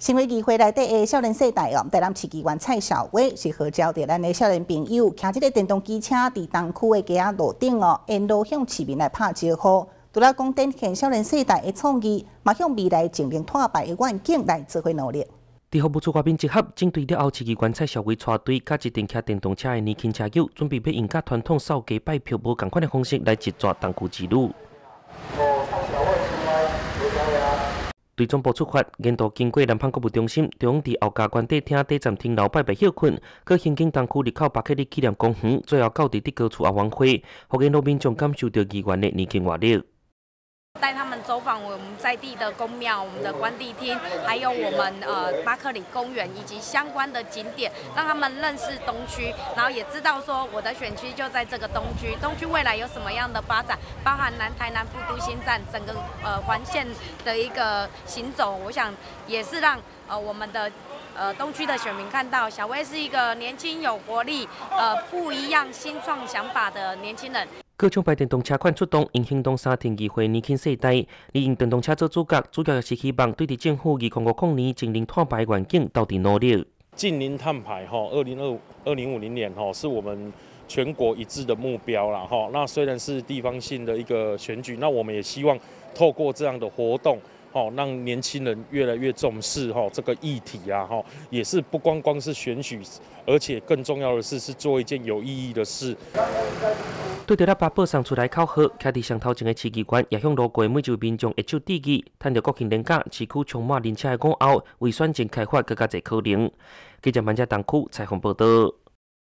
新会议会内底的少年世代哦，台南市议员蔡小薇是号召着咱的少年朋友，骑这个电动机车伫东区的街仔路顶哦，沿路向市民来拍招呼。除了讲展现少年世代的创意，嘛向未来净零碳排的愿景来做伙努力。 伫服务处外面集合，针对了后市议员蔡小薇带队，甲一定骑电动车的年轻车友，准备要用甲传统扫街拜票无共款的方式来一抓东区之旅。对总部出发，沿途经过南方购物中心，中伫后家官邸厅底站停留拜拜休困，佮行经东区入口巴克利纪念公园，最后到伫高处阿王会，互沿路民众感受到议员的年轻活力。 带他们走访我们在地的公庙、我们的关帝厅，还有我们巴克里公园以及相关的景点，让他们认识东区，然后也知道说我的选区就在这个东区，东区未来有什么样的发展，包含台南副都心站整个环线的一个行走，我想也是让我们的东区的选民看到小薇是一个年轻有活力、不一样新创想法的年轻人。 各种摆电动车款出动，因行动3天议会年轻世代，利用电动车做主角，主要也是希望对伫政府2050年净零碳排愿景到底努力。 净零碳排2050年是我们全国一致的目标啦那虽然是地方性的一个选举，那我们也希望透过这样的活动。让年轻人越来越重视这个议题啊也是不光是选举，而且更重要的是做一件有意义的事。 对着北报送出来口号，徛伫上头前的市议员也向路过每一位民众一手致意，趁着国庆连假，市区充满人车的午后，为选前开发更加侪可能。记者万家东区采访报道。